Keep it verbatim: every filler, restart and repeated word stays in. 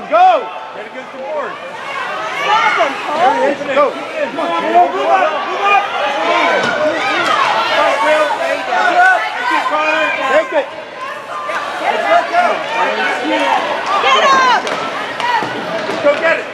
Go! Get against the board. Stop him, Paul. There he is. Go. Come on, move up, move up. Take it. Let's go. Get up! Let's go get it.